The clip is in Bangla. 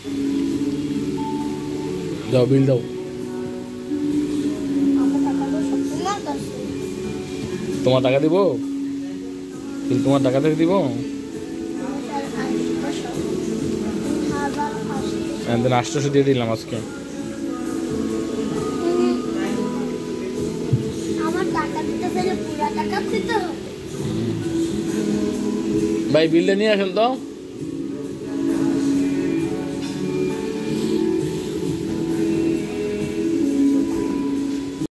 দাও বিল দাও। তোমার টাকা দিব? বিল তোমার টাকা থেকে দিব? দেন 800 দিয়ে দিলাম আজকে। ভাই বিলটা নিয়ে আসেন তো।